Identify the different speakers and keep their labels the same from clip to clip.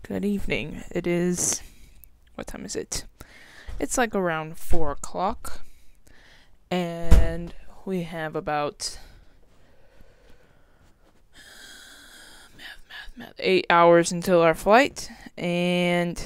Speaker 1: Good evening. It is... What time is it? It's like around 4 o'clock. And we have about... 8 hours until our flight. And...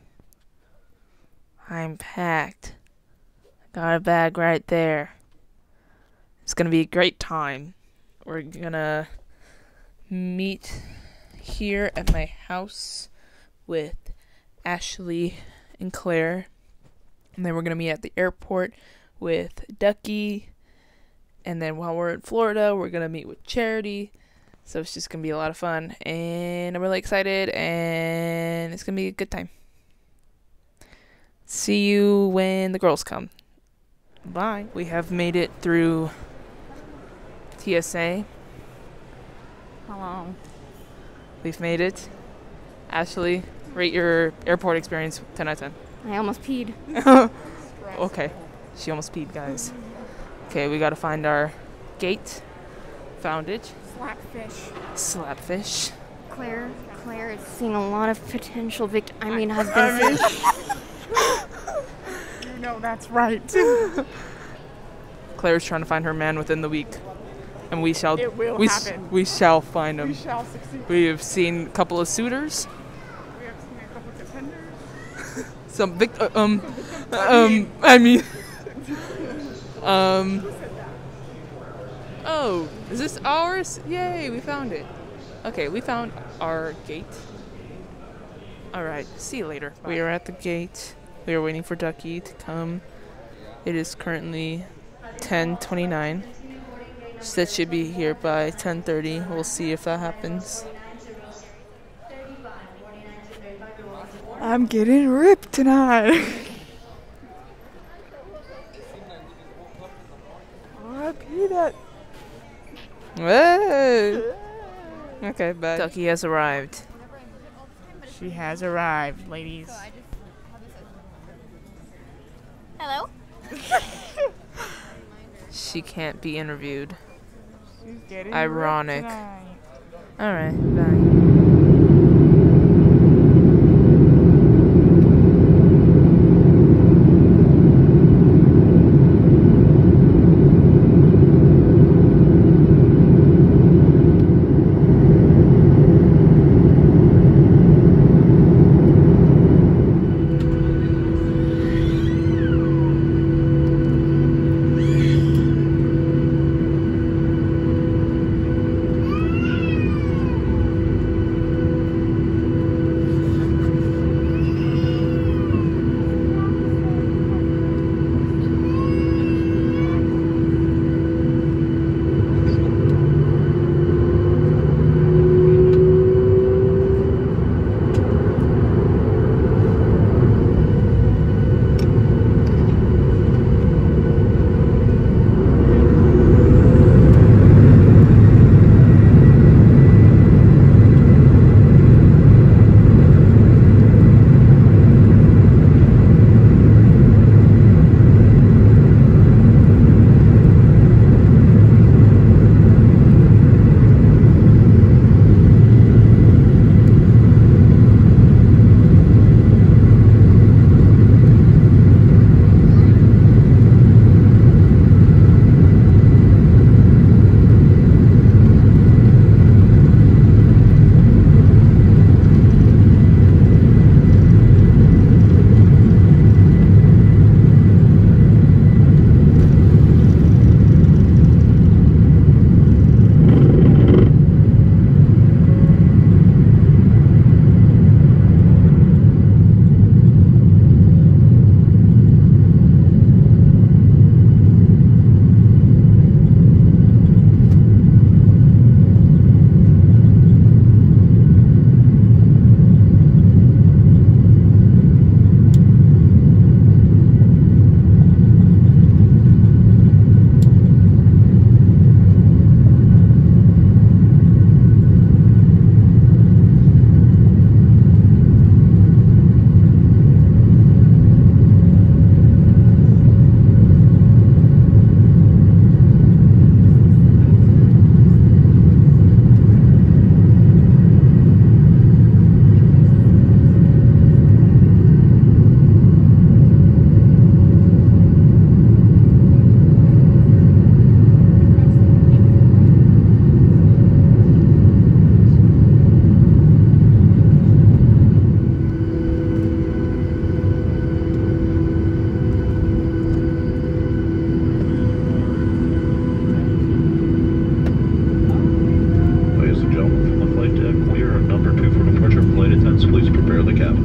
Speaker 1: I'm packed. Got a bag right there. It's gonna be a great time. We're gonna meet here at my house with Ashley and Claire. And then we're gonna meet at the airport with Ducky. And then while we're in Florida, we're gonna meet with Charity. So it's just gonna be a lot of fun. And I'm really excited. And it's gonna be a good time. See you when the girls come. Bye. We have made it through TSA.
Speaker 2: Hello.
Speaker 1: We've made it. Ashley, rate your airport experience 10 out of 10.
Speaker 2: I almost peed.
Speaker 1: Okay. She almost peed, guys. Okay, we gotta find our gate. Found it.
Speaker 2: Slapfish.
Speaker 1: Slapfish.
Speaker 2: Claire has seen a lot of potential husbands.
Speaker 3: You know that's right.
Speaker 1: Claire's trying to find her man within the week. And we shall
Speaker 3: happen.
Speaker 1: We shall find him.
Speaker 3: We shall succeed.
Speaker 1: We have seen a couple of suitors.
Speaker 3: We have seen a couple of contenders.
Speaker 1: Some Oh, is this ours? Yay, we found it. Okay, we found our gate. Alright, see you later. Bye. We are at the gate. We are waiting for Ducky to come. It is currently 10:29. She said she'd be here by 10:30. We'll see if that happens.
Speaker 3: I'm getting ripped tonight. I peed at.
Speaker 1: Whoa! Okay, bye. Ducky has arrived.
Speaker 3: She has arrived, ladies.
Speaker 2: Hello?
Speaker 1: She can't be interviewed.
Speaker 3: She's getting
Speaker 1: Ironic.
Speaker 3: ripped tonight.
Speaker 1: Alright, bye.
Speaker 4: rear of the cabin.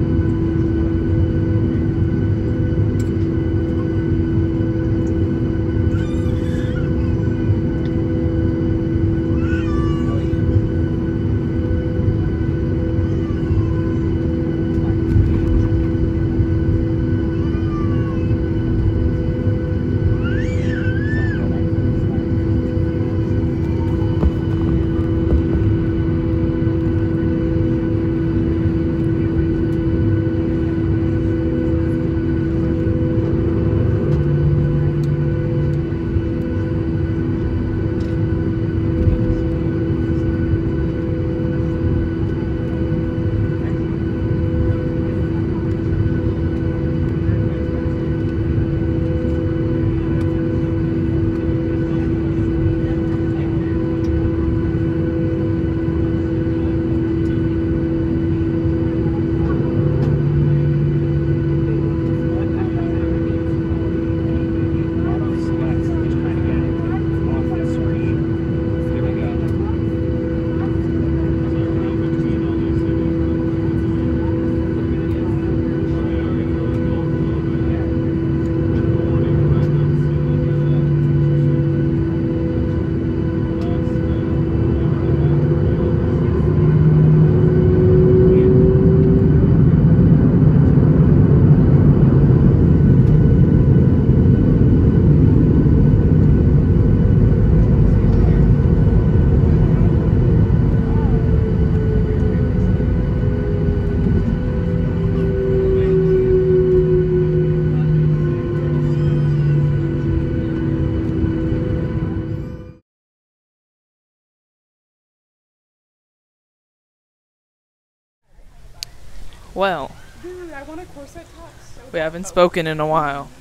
Speaker 1: Well,
Speaker 3: Dude, I want a corset top.
Speaker 1: we haven't spoken in a while.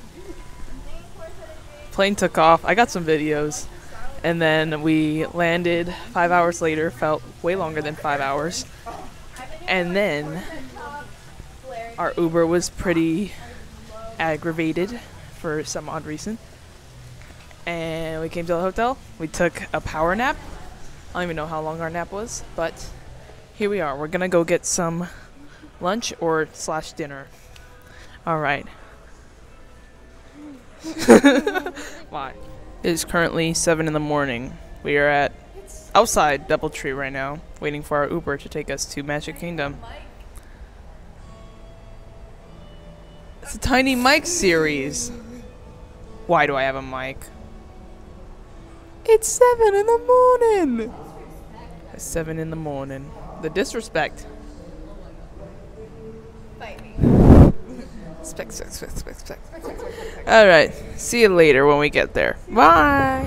Speaker 1: Plane took off. I got some videos. And then we landed 5 hours later. Felt way longer than 5 hours. And then our Uber was pretty aggravated for some odd reason. And we came to the hotel. We took a power nap. I don't even know how long our nap was. But here we are. We're going to go get some lunch or / dinner. All right. Why? It is currently 7 in the morning. We are at outside Doubletree right now, waiting for our Uber to take us to Magic Kingdom. It's a Tiny Mike series. Why do I have a mic? It's 7 in the morning. It's 7 in the morning. The disrespect. Spec. Alright, see you later when we get there. Bye!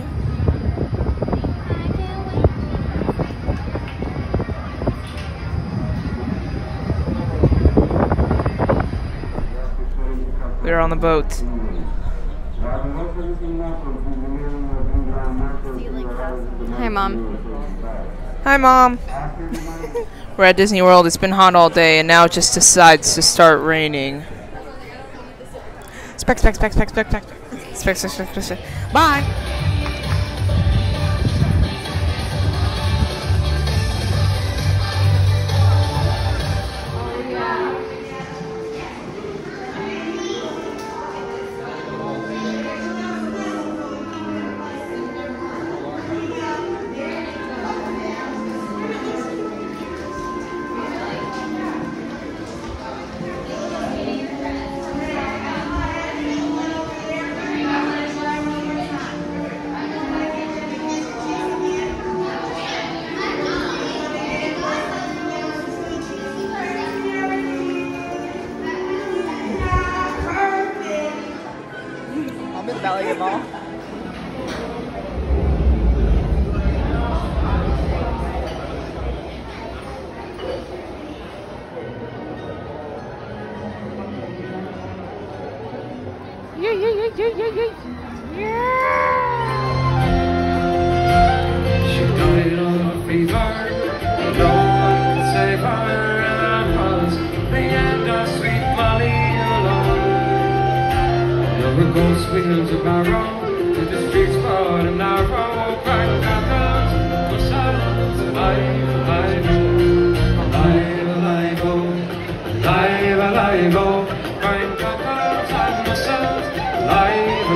Speaker 1: We're on the boat.
Speaker 2: Hi, Mom.
Speaker 1: Hi, Mom! We're at Disney World. It's been hot all day, and now it just decides to start raining. Spec. Bye!
Speaker 3: I'm in the Valley Mall.
Speaker 5: She died of a fever, no one could save her, and I was the end of sweet Molly alone. There were ghost wheels of barrow, with the streets broad and narrow, crying out for silence, alive, alive, alive, alive, oh.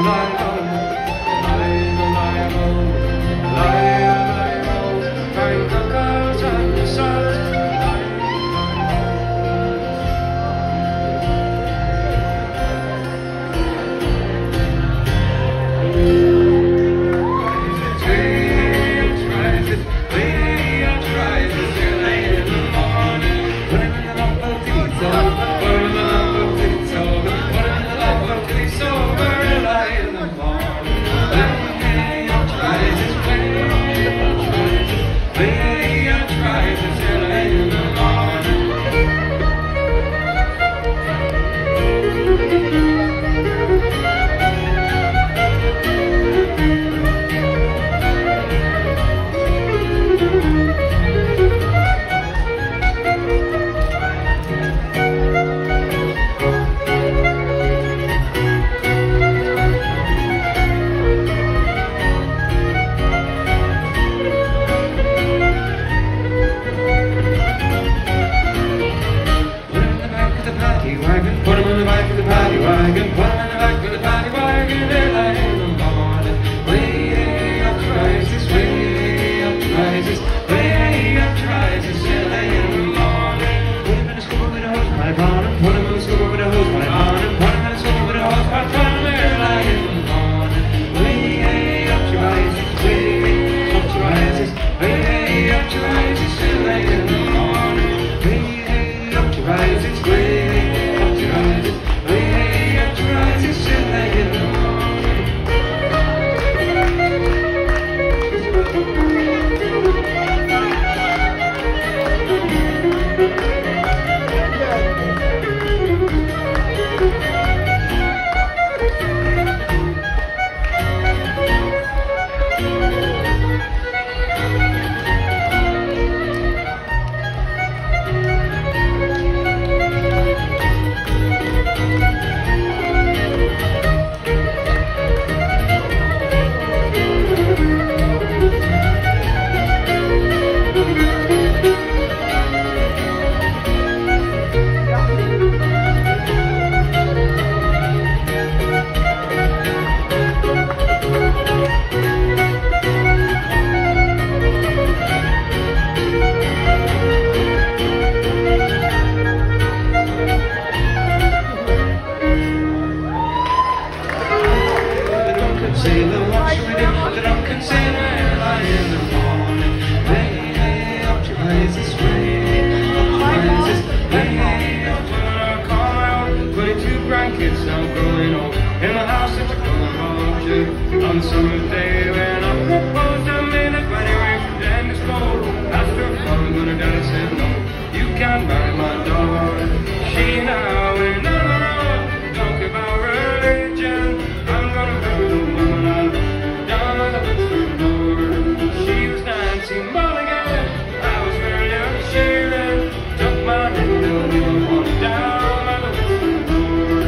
Speaker 5: On summer day when I proposed a minute when you were and it's cold. After fun, gonna dance and no, you can't buy my door. She now in the road, don't give our religion. I'm gonna go to the woman I love, down at the bedroom door. She was Nancy Mulligan, I was Miriam Sheeran. Took my hand and we were walking down by the bedroom door.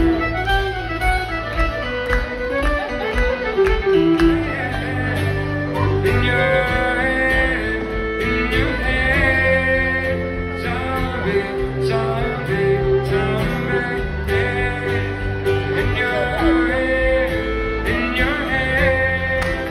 Speaker 5: In your head, zombie, zombie, zombie, yeah. In your head, in your head.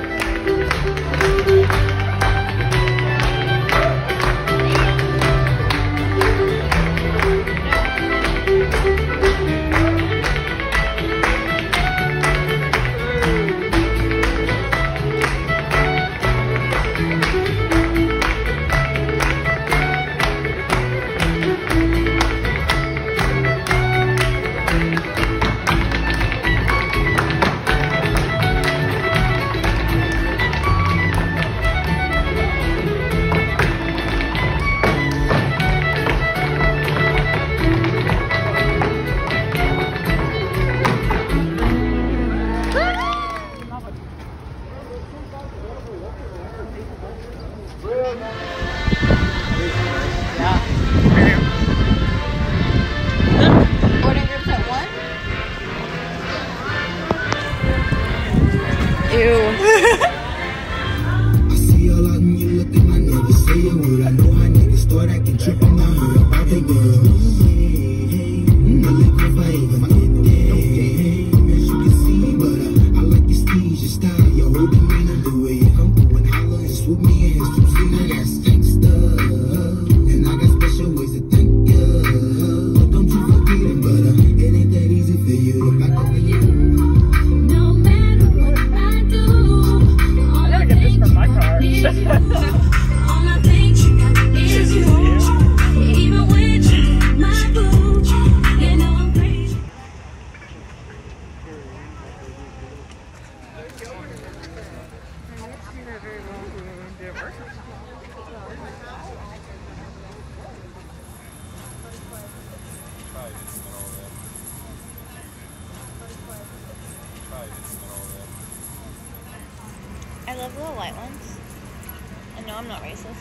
Speaker 2: little white ones. And no, I'm not racist.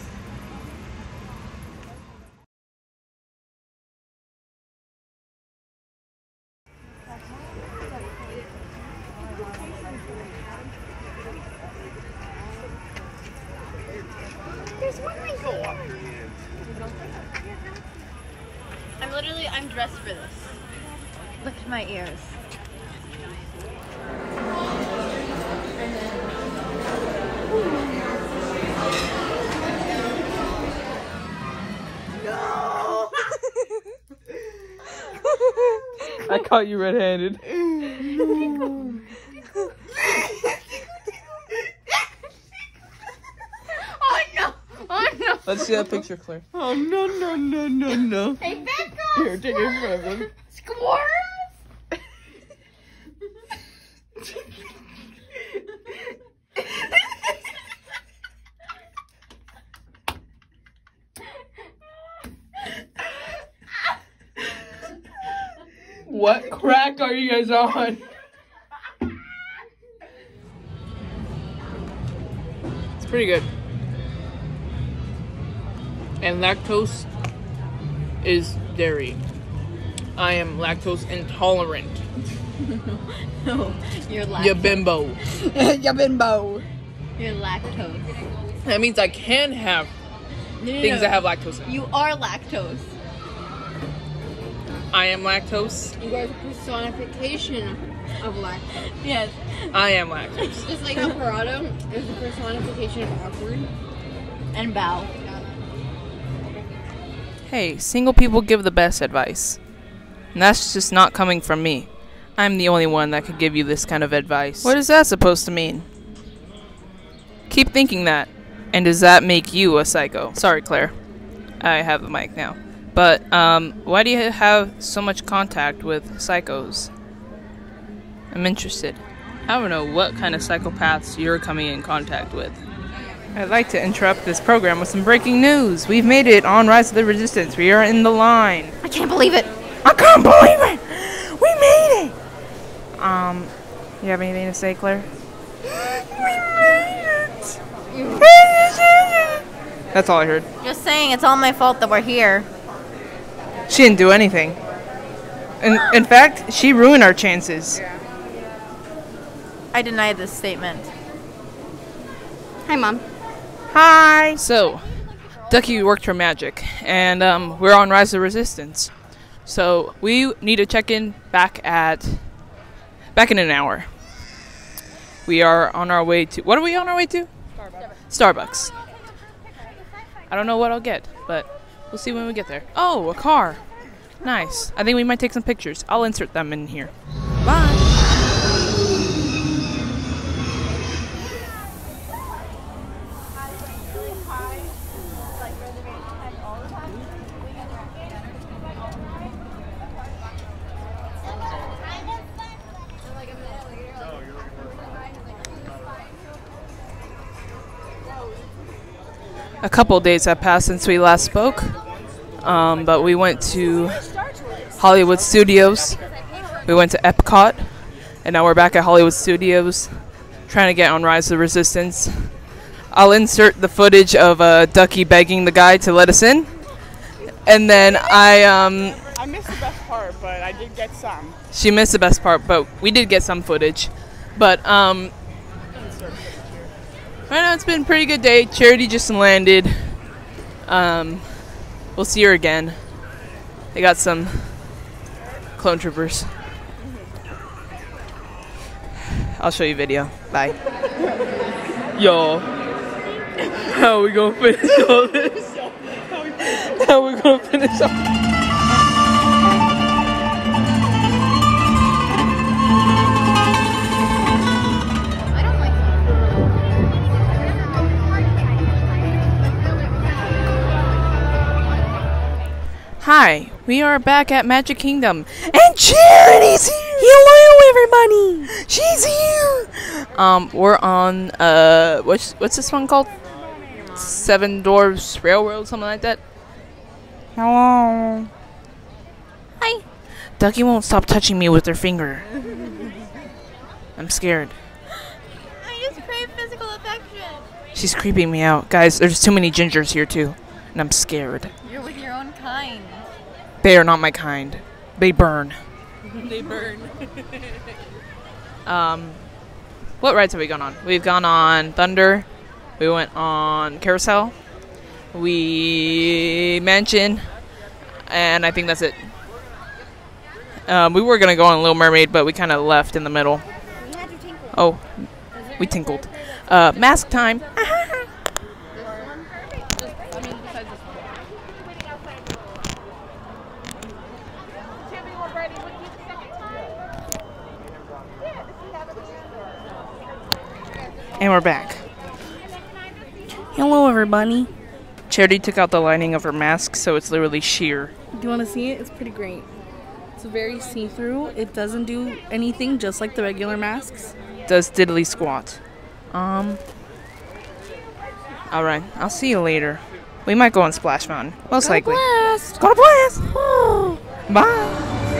Speaker 2: I'm dressed for this. Look at my ears.
Speaker 1: No! I caught you red-handed.
Speaker 2: Oh no! Oh no!
Speaker 1: Let's see that picture, Claire.
Speaker 3: Oh no no no no no.
Speaker 2: Hey, back off!
Speaker 3: Here, take it from him.
Speaker 2: Squirrels!
Speaker 1: What crack are you guys on? It's pretty good. And lactose is dairy. I am lactose intolerant.
Speaker 2: No, you're lactose.
Speaker 1: Ya bimbo.
Speaker 3: Ya bimbo.
Speaker 2: You're lactose.
Speaker 1: That means I can have things that have lactose in it.
Speaker 2: You are lactose.
Speaker 1: I am lactose.
Speaker 4: You guys are personification of lactose.
Speaker 2: Yes.
Speaker 1: I am lactose.
Speaker 4: Just like how Parado is the personification of awkward.
Speaker 2: And bow.
Speaker 1: Hey, single people give the best advice. And that's just not coming from me. I'm the only one that could give you this kind of advice. What is that supposed to mean? Keep thinking that. And does that make you a psycho? Sorry, Claire. I have the mic now. But, why do you have so much contact with psychos? I'm interested. I don't know what kind of psychopaths you're coming in contact with. I'd like to interrupt this program with some breaking news. We've made it on Rise of the Resistance. We are in the line.
Speaker 2: I can't believe it.
Speaker 1: I can't believe it! We made it! You have anything to say, Claire? We made it! That's all I heard.
Speaker 2: Just saying, it's all my fault that we're here.
Speaker 1: She didn't do anything. In fact, she ruined our chances.
Speaker 2: I deny this statement.
Speaker 4: Hi, Mom.
Speaker 1: Hi! So, Ducky worked her magic, and we're on Rise of the Resistance. So, we need to check in back in an hour. We are on our way to... What are we on our way to? Starbucks. I don't know what I'll get, but we'll see when we get there. Oh, a car. Nice. I think we might take some pictures. I'll insert them in here. Bye. A couple days have passed since we last spoke, but we went to Hollywood Studios, we went to Epcot, and now we're back at Hollywood Studios trying to get on Rise of the Resistance. I'll insert the footage of Ducky begging the guy to let us in, and then I
Speaker 3: missed the best part, but I did get some.
Speaker 1: She missed the best part, but we did get some footage. But right now, it's been a pretty good day. Charity just landed. We'll see her again. They got some clone troopers. I'll show you video. Bye. Yo. How are we gonna finish all this? How are we gonna finish all this? Hi, we are back at Magic Kingdom, and Charity's here! Hello, everybody! She's here! We're on, what's this one called? Seven Dwarfs Railroad, something like that? Hello. Hi. Ducky won't stop touching me with her finger. I'm scared.
Speaker 2: I just crave physical affection.
Speaker 1: She's creeping me out. Guys, there's too many gingers here too. And I'm scared.
Speaker 4: You're with your own kind.
Speaker 1: They are not my kind. They burn.
Speaker 3: They burn.
Speaker 1: What rides have we gone on? We've gone on Thunder. We went on Carousel. We Mansion. And I think that's it. We were going to go on Little Mermaid, but we kind of left in the middle. Oh, we tinkled. Mask time. And we're back.
Speaker 6: Hello, everybody.
Speaker 1: Charity took out the lining of her mask, so it's literally sheer.
Speaker 6: Do you want to see it? It's pretty great. It's very see-through. It doesn't do anything just like the regular masks.
Speaker 1: Does diddly squat. Alright, I'll see you later. We might go on Splash Mountain. Most likely.
Speaker 6: Blast!
Speaker 1: Go to Blast! Bye!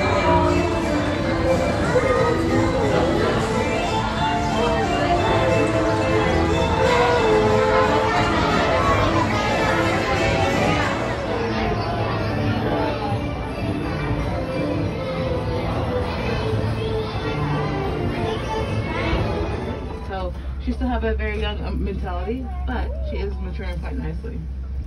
Speaker 3: So she still have a very young mentality, but she is maturing quite nicely.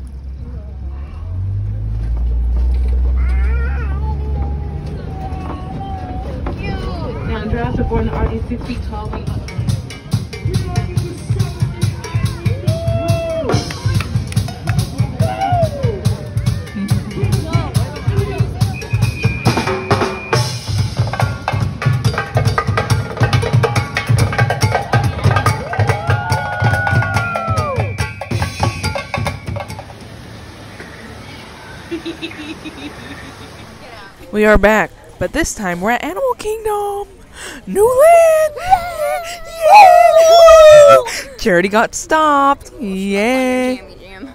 Speaker 3: Now, Jurassic born the RD 6 feet 12 weeks.
Speaker 1: We are back, but this time we're at Animal Kingdom! New land! Yeah! Woo! Charity got stopped! Yay!
Speaker 4: Jammy jam.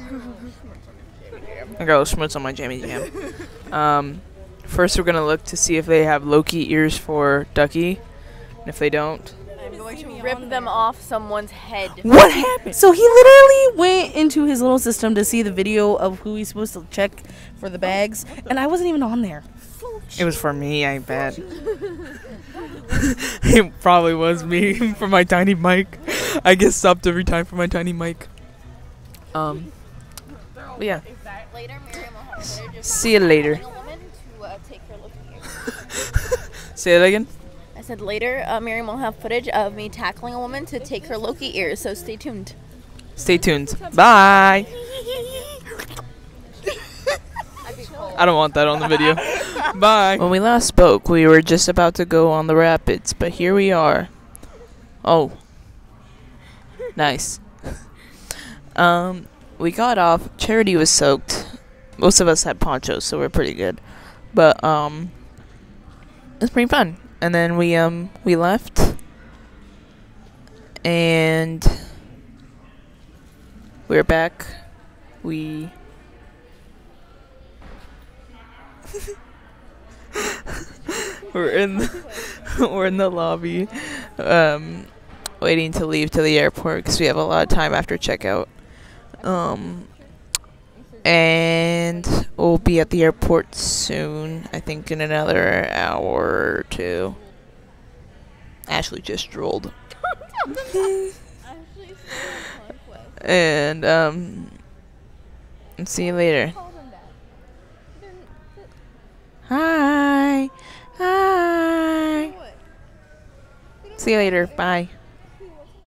Speaker 1: I got a little schmutz on my jammy jam. First we're gonna look to see if they have Loki ears for Ducky. And if they don't...
Speaker 4: I'm going to rip them off someone's head.
Speaker 1: What happened?
Speaker 6: So he literally went into his little system to see the video of who he's supposed to check for the bags, and I wasn't even on there.
Speaker 1: It was for me, I bet. It probably was me for my tiny mic. I get stopped every time for my tiny mic. But yeah.
Speaker 4: Later, Miriam will have footage of
Speaker 1: See you later.
Speaker 4: tackling a woman to take her Loki ears.
Speaker 1: Say that again?
Speaker 4: I said later, Miriam will have footage of me tackling a woman to take her Loki ears, so stay tuned.
Speaker 1: Stay tuned. Bye. I don't want that on the video. Bye. When we last spoke, we were just about to go on the rapids, but here we are. Oh. Nice. We got off. Charity was soaked. Most of us had ponchos, so we're pretty good. But it's pretty fun. And then we left. And we're back. We're in the lobby, waiting to leave to the airport because we have a lot of time after checkout. And we'll be at the airport soon. I think in another hour or two. Ashley just strolled. And see you later. Hi. Hi. See you later. Bye.